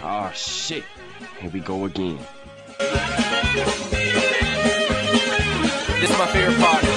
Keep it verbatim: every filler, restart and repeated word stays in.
Oh shit. Here we go again. This is my favorite part.